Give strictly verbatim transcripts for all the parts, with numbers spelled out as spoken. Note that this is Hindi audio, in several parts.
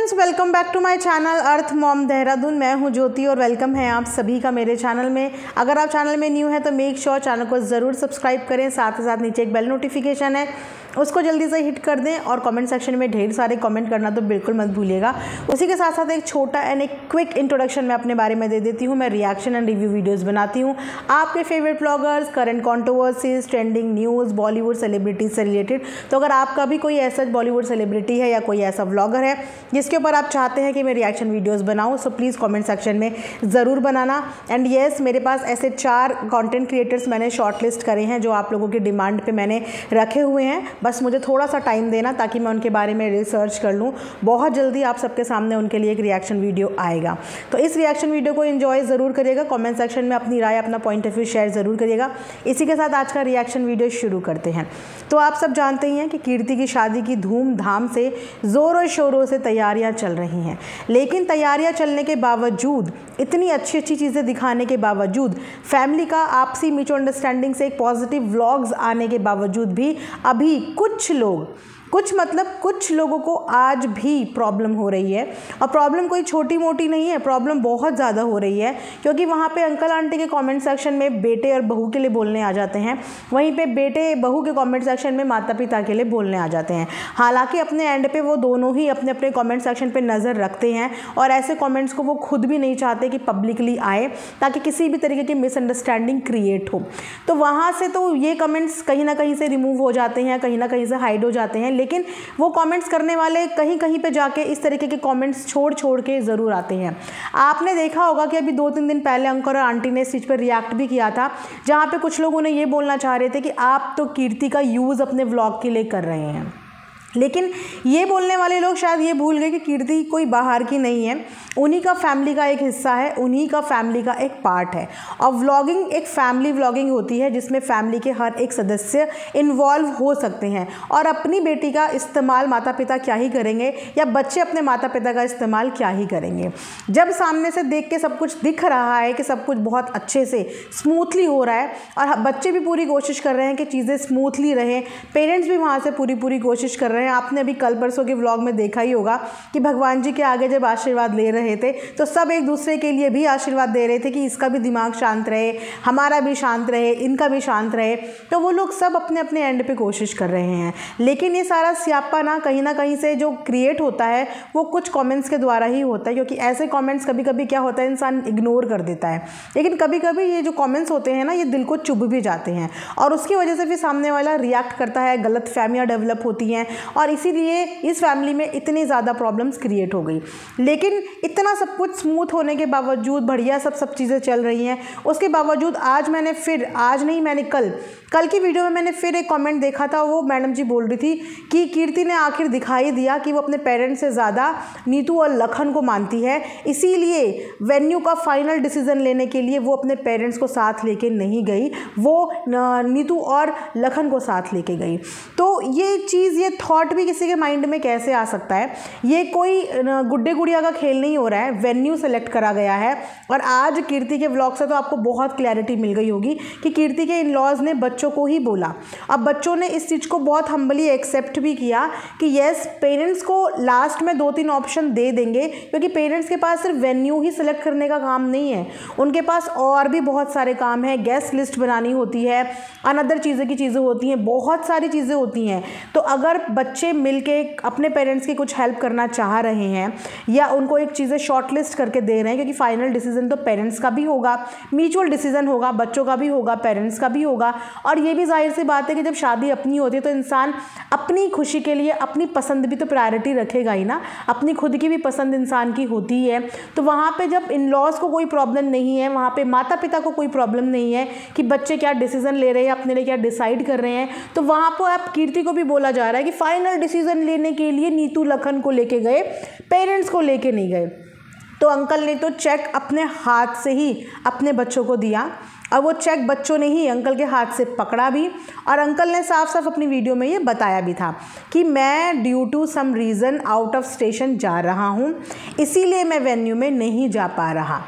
Friends, welcome back to my channel Earth Mom Dehradun. मैं हूं ज्योति और वेलकम है आप सभी का मेरे चैनल में। अगर आप चैनल में न्यू है तो मेक श्योर चैनल को ज़रूर सब्सक्राइब करें। साथ ही साथ नीचे एक बेल नोटिफिकेशन है, उसको जल्दी से हिट कर दें और कमेंट सेक्शन में ढेर सारे कमेंट करना तो बिल्कुल मत भूलिएगा। उसी के साथ साथ एक छोटा एंड एक क्विक इंट्रोडक्शन मैं अपने बारे में दे देती हूँ। मैं रिएक्शन एंड रिव्यू वीडियोस बनाती हूँ आपके favourite bloggers, current controversies, trending news, Bollywood celebrities से रिलेटेड। तो अगर आपका भी कोई ऐसा बॉलीवुड सेलिब्रिटी है या कोई ऐसा व्लॉगर है जिसके ऊपर आप चाहते हैं कि मैं रिएक्शन वीडियोज़ बनाऊँ, सो प्लीज़ कॉमेंट सेक्शन में ज़रूर बनाना। एंड येस, मेरे पास ऐसे चार कॉन्टेंट क्रिएटर्स मैंने शॉर्ट लिस्ट करे हैं जो आप लोगों की डिमांड पर मैंने रखे हुए हैं। बस मुझे थोड़ा सा टाइम देना ताकि मैं उनके बारे में रिसर्च कर लूँ। बहुत जल्दी आप सबके सामने उनके लिए एक रिएक्शन वीडियो आएगा। तो इस रिएक्शन वीडियो को एंजॉय ज़रूर करिएगा। कमेंट सेक्शन में अपनी राय, अपना पॉइंट ऑफ व्यू शेयर ज़रूर करिएगा। इसी के साथ आज का रिएक्शन वीडियो शुरू करते हैं। तो आप सब जानते ही हैं कि कीर्ति की शादी की धूमधाम से ज़ोरों शोरों से तैयारियां चल रही हैं, लेकिन तैयारियां चलने के बावजूद, इतनी अच्छी अच्छी चीज़ें दिखाने के बावजूद, फैमिली का आपसी म्यूचुअल अंडरस्टैंडिंग से एक पॉजिटिव व्लॉग्स आने के बावजूद भी अभी कुछ लोग कुछ मतलब कुछ लोगों को आज भी प्रॉब्लम हो रही है। और प्रॉब्लम कोई छोटी मोटी नहीं है, प्रॉब्लम बहुत ज़्यादा हो रही है। क्योंकि वहाँ पे अंकल आंटी के कमेंट सेक्शन में बेटे और बहू के लिए बोलने आ जाते हैं, वहीं पे बेटे बहू के कमेंट सेक्शन में माता पिता के लिए बोलने आ जाते हैं। हालांकि अपने एंड पे वो दोनों ही अपने अपने कमेंट सेक्शन पे नज़र रखते हैं और ऐसे कमेंट्स को वो खुद भी नहीं चाहते कि पब्लिकली आए, ताकि किसी भी तरीके की मिसअंडरस्टैंडिंग क्रिएट हो। तो वहाँ से तो ये कमेंट्स कहीं ना कहीं से रिमूव हो जाते हैं, कहीं ना कहीं से हाइड हो जाते हैं। लेकिन वो कमेंट्स करने वाले कहीं कहीं पे जाके इस तरीके के कमेंट्स छोड़ छोड़ के ज़रूर आते हैं। आपने देखा होगा कि अभी दो तीन दिन पहले अंकल और आंटी ने इस चीज़ पर रिएक्ट भी किया था, जहाँ पे कुछ लोगों ने ये बोलना चाह रहे थे कि आप तो कीर्ति का यूज़ अपने व्लॉग के लिए कर रहे हैं। लेकिन ये बोलने वाले लोग शायद ये भूल गए कि कीर्ति कोई बाहर की नहीं है, उन्हीं का फैमिली का एक हिस्सा है, उन्हीं का फैमिली का एक पार्ट है। और व्लॉगिंग एक फैमिली व्लॉगिंग होती है जिसमें फैमिली के हर एक सदस्य इन्वॉल्व हो सकते हैं। और अपनी बेटी का इस्तेमाल माता पिता क्या ही करेंगे, या बच्चे अपने माता पिता का इस्तेमाल क्या ही करेंगे। जब सामने से देख के सब कुछ दिख रहा है कि सब कुछ बहुत अच्छे से स्मूथली हो रहा है और बच्चे भी पूरी कोशिश कर रहे हैं कि चीज़ें स्मूथली रहें, पेरेंट्स भी वहाँ से पूरी पूरी कोशिश कर रहे हैं। आपने अभी कल परसों के व्लॉग में देखा ही होगा कि भगवान जी के आगे जब आशीर्वाद ले रहे थे तो सब एक दूसरे के लिए भी आशीर्वाद दे रहे थे कि इसका भी दिमाग शांत रहे, हमारा भी शांत रहे, इनका भी शांत रहे। तो वो लोग सब अपने अपने एंड पे कोशिश कर रहे हैं। लेकिन ये सारा स्यापा ना कहीं ना कहीं से जो क्रिएट होता है वो कुछ कमेंट्स के द्वारा ही होता है। क्योंकि ऐसे कमेंट्स कभी कभी क्या होता है, इंसान इग्नोर कर देता है, लेकिन कभी कभी ये जो कमेंट्स होते हैं ना, ये दिल को चुभ भी जाते हैं और उसकी वजह से फिर सामने वाला रिएक्ट करता है, गलत फहमियाँ डेवलप होती हैं और इसीलिए इस फैमिली में इतनी ज़्यादा प्रॉब्लम्स क्रिएट हो गई। लेकिन इतना सब कुछ स्मूथ होने के बावजूद, बढ़िया सब सब चीज़ें चल रही हैं, उसके बावजूद आज मैंने फिर आज नहीं मैंने कल कल की वीडियो में मैंने फिर एक कमेंट देखा था। वो मैडम जी बोल रही थी कि कीर्ति ने आखिर दिखाई दिया कि वो अपने पेरेंट्स से ज़्यादा नीतू और लखन को मानती है, इसीलिए वेन्यू का फाइनल डिसीजन लेने के लिए वो अपने पेरेंट्स को साथ लेके नहीं गई, वो नीतू और लखन को साथ लेके गई। तो ये चीज़, ये थॉट भी किसी के माइंड में कैसे आ सकता है। ये कोई गुड्डे गुड़िया का खेल नहीं हो रहा है, वेन्यू सेलेक्ट करा गया है। और आज कीर्ति के व्लॉग से तो आपको बहुत क्लैरिटी मिल गई होगी कि कीर्ति के इन लॉज ने बच्चों को ही बोला। अब बच्चों ने इस चीज़ को बहुत हम्बली एक्सेप्ट भी किया कि येस, पेरेंट्स को लास्ट में दो तीन ऑप्शन दे देंगे, क्योंकि पेरेंट्स के पास सिर्फ वेन्यू ही सेलेक्ट करने का काम नहीं है, उनके पास और भी बहुत सारे काम है। गेस्ट लिस्ट बनानी होती है, अनदर चीज़ें की चीज़ें होती हैं, बहुत सारी चीज़ें होती हैं। तो अगर बच्चे मिलके अपने पेरेंट्स की कुछ हेल्प करना चाह रहे हैं या उनको एक चीज़ें शॉर्टलिस्ट करके दे रहे हैं, क्योंकि फाइनल डिसीजन तो पेरेंट्स का भी होगा, म्यूचुअल डिसीजन होगा, बच्चों का भी होगा, पेरेंट्स का भी होगा। और ये भी जाहिर सी बात है कि जब शादी अपनी होती है तो इंसान अपनी खुशी के लिए अपनी पसंद भी तो प्रायोरिटी रखेगा ही ना, अपनी खुद की भी पसंद इंसान की होती है। तो वहाँ पे जब इन लॉज को कोई प्रॉब्लम नहीं है, वहाँ पे माता पिता को कोई प्रॉब्लम नहीं है कि बच्चे क्या डिसीजन ले रहे हैं, अपने लिए क्या डिसाइड कर रहे हैं, तो वहाँ पर आप कीर्ति को भी बोला जा रहा है कि फाइनल डिसीजन लेने के लिए नीतू लखन को लेके गए, पेरेंट्स को लेके नहीं गए। तो अंकल ने तो चेक अपने हाथ से ही अपने बच्चों को दिया और वो चेक बच्चों ने ही अंकल के हाथ से पकड़ा भी। और अंकल ने साफ साफ अपनी वीडियो में ये बताया भी था कि मैं due to some reason out of station जा रहा हूँ, इसीलिए मैं वेन्यू में नहीं जा पा रहा।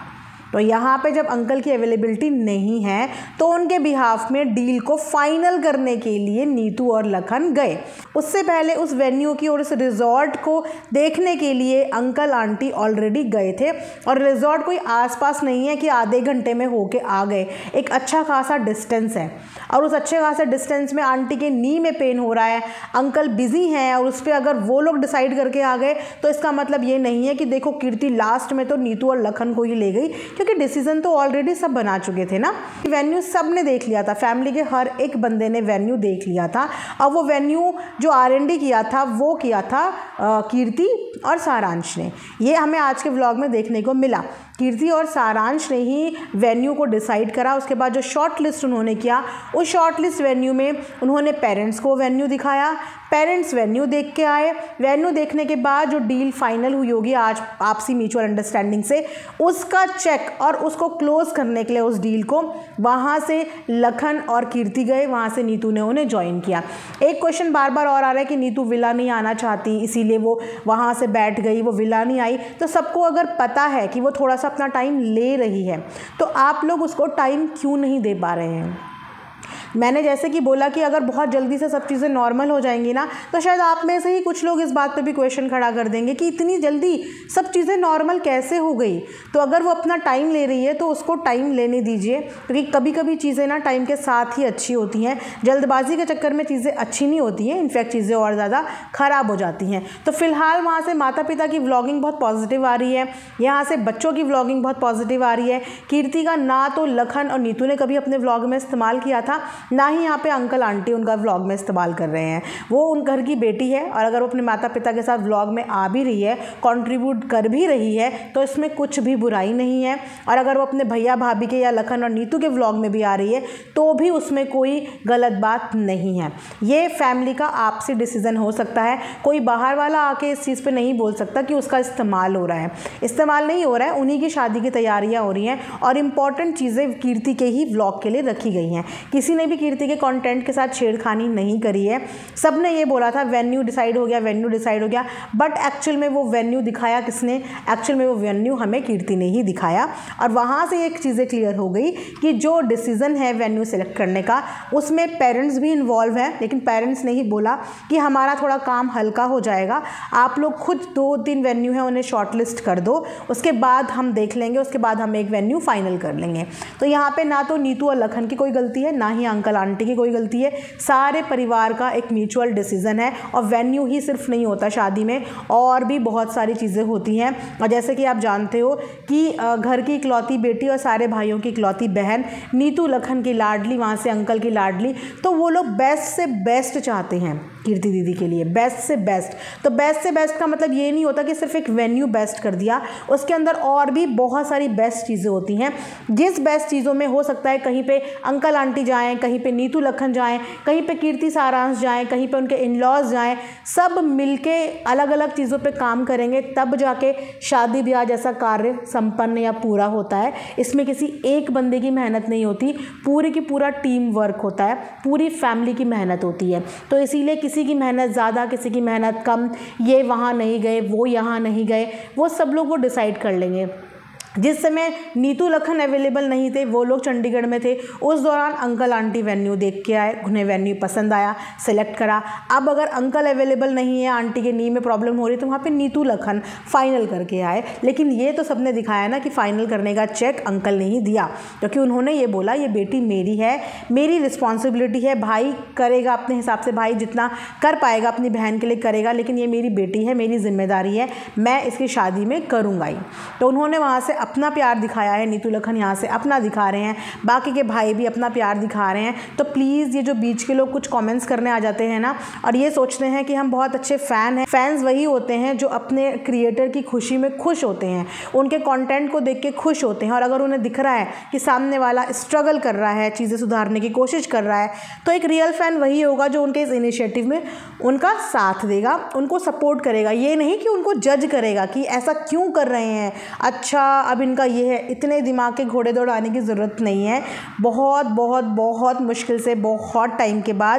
तो यहाँ पे जब अंकल की अवेलेबिलिटी नहीं है तो उनके बिहाफ में डील को फाइनल करने के लिए नीतू और लखन गए। उससे पहले उस वेन्यू की और उस रिजॉर्ट को देखने के लिए अंकल आंटी ऑलरेडी गए थे, और रिजॉर्ट कोई आसपास नहीं है कि आधे घंटे में होके आ गए, एक अच्छा खासा डिस्टेंस है, और उस अच्छे खासे डिस्टेंस में आंटी के नी में पेन हो रहा है, अंकल बिजी हैं, और उस पर अगर वो लोग डिसाइड करके आ गए तो इसका मतलब ये नहीं है कि देखो कीर्ति लास्ट में तो नीतू और लखन को ही ले गई, क्योंकि डिसीजन तो ऑलरेडी सब बना चुके थे ना। वेन्यू सब ने देख लिया था, फैमिली के हर एक बंदे ने वेन्यू देख लिया था, और वो वेन्यू जो आर एन डी किया था वो किया था कीर्ति और सारांश ने। ये हमें आज के व्लॉग में देखने को मिला। कीर्ति और सारांश ने ही वेन्यू को डिसाइड करा। उसके बाद जो शॉर्ट लिस्ट उन्होंने किया, उस शॉर्ट लिस्ट वेन्यू में उन्होंने पेरेंट्स को वेन्यू दिखाया, पेरेंट्स वेन्यू देख के आए, वेन्यू देखने के बाद जो डील फाइनल हुई होगी आज आपसी म्यूचुअल अंडरस्टैंडिंग से, उसका चेक और उसको क्लोज करने के लिए उस डील को वहाँ से लखन और कीर्ति गए, वहाँ से नीतू ने उन्हें ज्वाइन किया। एक क्वेश्चन बार बार और आ रहा है कि नीतू विला नहीं आना चाहती इसीलिए वो वहाँ से बैठ गई, वो विला नहीं आई। तो सबको अगर पता है कि वो थोड़ा सा अपना टाइम ले रही है तो आप लोग उसको टाइम क्यों नहीं दे पा रहे हैं? मैंने जैसे कि बोला कि अगर बहुत जल्दी से सब चीज़ें नॉर्मल हो जाएंगी ना तो शायद आप में से ही कुछ लोग इस बात पे भी क्वेश्चन खड़ा कर देंगे कि इतनी जल्दी सब चीज़ें नॉर्मल कैसे हो गई। तो अगर वो अपना टाइम ले रही है तो उसको टाइम लेने दीजिए, क्योंकि कभी कभी चीज़ें ना टाइम के साथ ही अच्छी होती हैं। जल्दबाजी के चक्कर में चीज़ें अच्छी नहीं होती हैं, इनफैक्ट चीज़ें और ज़्यादा ख़राब हो जाती हैं। तो फिलहाल वहाँ से माता पिता की व्लॉगिंग बहुत पॉजिटिव आ रही है, यहाँ से बच्चों की व्लॉगिंग बहुत पॉजिटिव आ रही है। कीर्ति का ना तो लखन और नीतू ने कभी अपने व्लॉग में इस्तेमाल किया था, ना ही यहाँ पे अंकल आंटी उनका व्लॉग में इस्तेमाल कर रहे हैं। वो उन घर की बेटी है, और अगर वो अपने माता पिता के साथ व्लॉग में आ भी रही है, कंट्रीब्यूट कर भी रही है, तो इसमें कुछ भी बुराई नहीं है। और अगर वो अपने भैया भाभी के या लखन और नीतू के व्लॉग में भी आ रही है तो भी उसमें कोई गलत बात नहीं है। ये फैमिली का आपसी डिसीज़न हो सकता है, कोई बाहर वाला आके इस चीज़ पर नहीं बोल सकता कि उसका इस्तेमाल हो रहा है। इस्तेमाल नहीं हो रहा है, उन्हीं की शादी की तैयारियाँ हो रही हैं, और इम्पॉर्टेंट चीज़ें कीर्ति के ही व्लॉग के लिए रखी गई हैं। किसी ने भी कीर्ति के कंटेंट के साथ छेड़खानी नहीं करी है। सब ने ये बोला था वेन्यू डिसाइड हो गया, वेन्यू डिसाइड हो गया, बट एक्चुअल में वो वेन्यू दिखाया किसने? एक्चुअल में वो वेन्यू हमें कीर्ति ने ही दिखाया। और वहाँ से एक चीज़ें क्लियर हो गई कि जो डिसीज़न है वेन्यू सेलेक्ट करने का, उसमें पेरेंट्स भी इन्वॉल्व है, लेकिन पेरेंट्स ने ही बोला कि हमारा थोड़ा काम हल्का हो जाएगा, आप लोग खुद दो तीन वेन्यू हैं उन्हें शॉर्ट लिस्ट कर दो, उसके बाद हम देख लेंगे, उसके बाद हम एक वेन्यू फाइनल कर लेंगे। तो यहाँ पे ना तो नीतू और लखन की कोई गलती है, ना ही अंकल आंटी की कोई गलती है, सारे परिवार का एक म्यूचुअल डिसीजन है। और वेन्यू ही सिर्फ नहीं होता शादी में, और भी बहुत सारी चीज़ें होती हैं। और जैसे कि आप जानते हो कि घर की इकलौती बेटी और सारे भाइयों की इकलौती बहन, नीतू लखन की लाडली, वहाँ से अंकल की लाडली, तो वो लोग बेस्ट से बेस्ट चाहते हैं कीर्ति दीदी के लिए, बेस्ट से बेस्ट। तो बेस्ट से बेस्ट का मतलब ये नहीं होता कि सिर्फ एक वेन्यू बेस्ट कर दिया, उसके अंदर और भी बहुत सारी बेस्ट चीज़ें होती हैं। जिस बेस्ट चीज़ों में हो सकता है कहीं पे अंकल आंटी जाएं, कहीं पे नीतू लखन जाएं, कहीं पे कीर्ति सारांश जाएं, कहीं पे उनके इन लॉज जाएं, सब मिलके अलग अलग चीज़ों पे काम करेंगे, तब जाके शादी ब्याह जैसा कार्य संपन्न या पूरा होता है। इसमें किसी एक बंदे की मेहनत नहीं होती, पूरी की पूरा टीम वर्क होता है, पूरी फैमिली की मेहनत होती है। तो इसीलिए किसी की मेहनत ज़्यादा, किसी की मेहनत कम, ये वहाँ नहीं गए, वो यहाँ नहीं गए, वो सब लोग वो डिसाइड कर लेंगे। जिस समय नीतू लखन अवेलेबल नहीं थे, वो लोग चंडीगढ़ में थे, उस दौरान अंकल आंटी वेन्यू देख के आए, उन्हें वेन्यू पसंद आया, सेलेक्ट करा। अब अगर अंकल अवेलेबल नहीं है, आंटी के नी में प्रॉब्लम हो रही है, तो वहाँ पे नीतू लखन फाइनल करके आए। लेकिन ये तो सबने दिखाया ना कि फाइनल करने का चेक अंकल ने ही दिया, क्योंकि उन्होंने ये बोला ये बेटी मेरी है, मेरी रिस्पॉन्सिबिलिटी है, भाई करेगा अपने हिसाब से, भाई जितना कर पाएगा अपनी बहन के लिए करेगा, लेकिन ये मेरी बेटी है, मेरी जिम्मेदारी है, मैं इसकी शादी में करूँगा ही। तो उन्होंने वहाँ से अपना प्यार दिखाया है। नीतू लखन यहाँ से अपना दिखा रहे हैं, बाकी के भाई भी अपना प्यार दिखा रहे हैं। तो प्लीज़ ये जो बीच के लोग कुछ कमेंट्स करने आ जाते हैं ना, और ये सोचते हैं कि हम बहुत अच्छे फ़ैन हैं, फैंस वही होते हैं जो अपने क्रिएटर की खुशी में खुश होते हैं, उनके कंटेंट को देख के खुश होते हैं। और अगर उन्हें दिख रहा है कि सामने वाला स्ट्रगल कर रहा है, चीज़ें सुधारने की कोशिश कर रहा है, तो एक रियल फ़ैन वही होगा जो उनके इस इनिशिएटिव में उनका साथ देगा, उनको सपोर्ट करेगा। ये नहीं कि उनको जज करेगा कि ऐसा क्यों कर रहे हैं, अच्छा अब इनका ये है। इतने दिमाग के घोड़े दौड़ाने की ज़रूरत नहीं है। बहुत बहुत बहुत मुश्किल से बहुत टाइम के बाद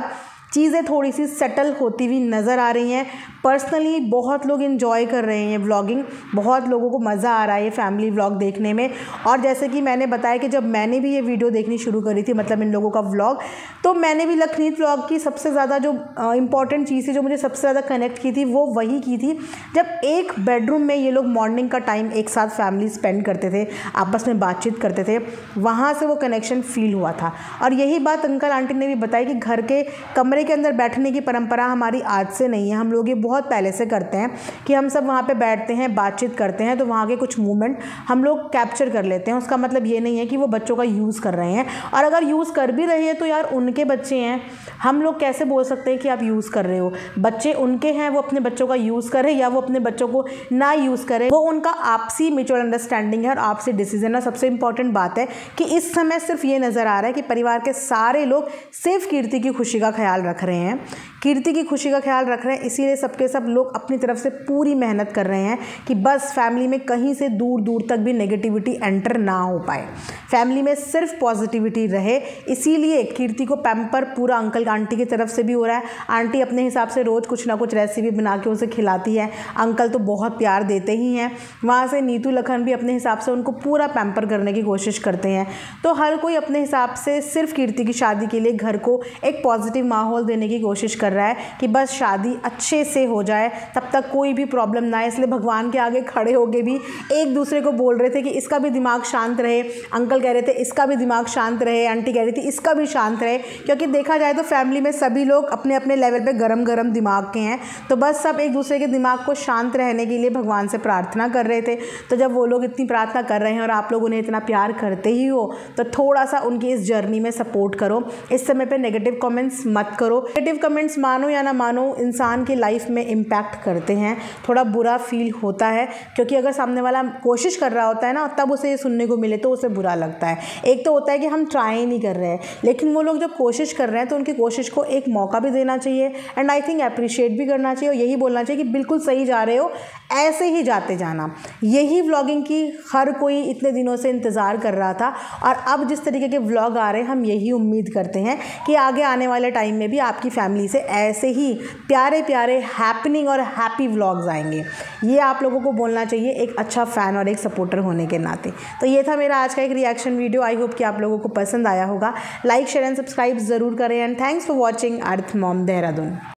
चीज़ें थोड़ी सी सेटल होती हुई नज़र आ रही हैं। पर्सनली बहुत लोग इन्जॉय कर रहे हैं व्लॉगिंग, बहुत लोगों को मज़ा आ रहा है ये फैमिली व्लॉग देखने में। और जैसे कि मैंने बताया कि जब मैंने भी ये वीडियो देखनी शुरू करी थी, मतलब इन लोगों का व्लॉग, तो मैंने भी लखनीत व्लॉग की सबसे ज़्यादा जो इंपॉर्टेंट चीज़ थी, जो मुझे सबसे ज़्यादा कनेक्ट की थी, वो वही की थी जब एक बेडरूम में ये लोग मॉर्निंग का टाइम एक साथ फैमिली स्पेंड करते थे, आपस में बातचीत करते थे, वहाँ से वो कनेक्शन फील हुआ था। और यही बात अंकल आंटी ने भी बताई कि घर के कमरे के अंदर बैठने की परंपरा हमारी आज से नहीं है, हम लोग ये बहुत पहले से करते हैं कि हम सब वहाँ पे बैठते हैं, बातचीत करते हैं, तो वहाँ के कुछ मूवमेंट हम लोग कैप्चर कर लेते हैं। उसका मतलब ये नहीं है कि वो बच्चों का यूज़ कर रहे हैं, और अगर यूज़ कर भी रहे हैं तो यार उनके बच्चे हैं, हम लोग कैसे बोल सकते हैं कि आप यूज़ कर रहे हो। बच्चे उनके हैं, वो अपने बच्चों का यूज़ करें या वो अपने बच्चों को ना यूज़ करें, वो उनका आपसी म्यूचुअल अंडरस्टैंडिंग है और आपसी डिसीजन है। सबसे इंपॉर्टेंट बात है कि इस समय सिर्फ ये नज़र आ रहा है कि परिवार के सारे लोग सिर्फ कीर्ति की खुशी का ख्याल रख रहे हैं, कीर्ति की खुशी का ख्याल रख रहे हैं, इसीलिए सबके सब लोग अपनी तरफ से पूरी मेहनत कर रहे हैं कि बस फैमिली में कहीं से दूर दूर तक भी नेगेटिविटी एंटर ना हो पाए, फैमिली में सिर्फ पॉजिटिविटी रहे। इसीलिए कीर्ति को पैम्पर पूरा अंकल आंटी की तरफ से भी हो रहा है। आंटी अपने हिसाब से रोज़ कुछ ना कुछ रेसिपी बना के उसे खिलाती है, अंकल तो बहुत प्यार देते ही हैं। वहाँ से नीतू लखन भी अपने हिसाब से उनको पूरा पैम्पर करने की कोशिश करते हैं। तो हर कोई अपने हिसाब से सिर्फ कीर्ति की शादी के लिए घर को एक पॉजिटिव माहौल देने की कोशिश कर रहा है कि बस शादी अच्छे से हो जाए, तब तक कोई भी प्रॉब्लम ना आए। इसलिए भगवान के आगे खड़े होके भी एक दूसरे को बोल रहे थे कि इसका भी दिमाग शांत रहे, अंकल कह रहे थे इसका भी दिमाग शांत रहे, आंटी कह रही थी इसका भी शांत रहे, क्योंकि देखा जाए तो फैमिली में सभी लोग अपने अपने लेवल पे गरम गरम दिमाग के हैं। तो बस सब एक दूसरे के दिमाग को शांत रहने के लिए भगवान से प्रार्थना कर रहे थे। तो जब वो लोग इतनी प्रार्थना कर रहे हैं और आप लोग उन्हें इतना प्यार करते ही हो, तो थोड़ा सा उनकी इस जर्नी में सपोर्ट करो। इस समय पे नेगेटिव कमेंट्स मत करो। नेगेटिव कमेंट्स मानो या ना मानो इंसान की लाइफ में इम्पैक्ट करते हैं, थोड़ा बुरा फील होता है, क्योंकि अगर सामने वाला कोशिश कर रहा होता है ना, तब उसे ये सुनने को मिले तो उसे बुरा लगता है। एक तो होता है कि हम ट्राई ही नहीं कर रहे हैं, लेकिन वो लोग जब कोशिश कर रहे हैं तो उनकी कोशिश को एक मौका भी देना चाहिए, एंड आई थिंक अप्रिशिएट भी करना चाहिए, और यही बोलना चाहिए कि बिल्कुल सही जा रहे हो, ऐसे ही जाते जाना। यही व्लॉगिंग की हर कोई इतने दिनों से इंतज़ार कर रहा था, और अब जिस तरीके के व्लॉग आ रहे हैं, हम यही उम्मीद करते हैं कि आगे आने वाले टाइम में भी आपकी फैमिली से ऐसे ही प्यारे प्यारे हैपनिंग और हैप्पी व्लॉग्स आएंगे। ये आप लोगों को बोलना चाहिए एक अच्छा फ़ैन और एक सपोर्टर होने के नाते। तो ये था मेरा आज का एक रिएक्शन वीडियो। आई होप कि आप लोगों को पसंद आया होगा। लाइक शेयर एंड सब्सक्राइब ज़रूर करें, and thanks for watching Earth Mom Dehradun.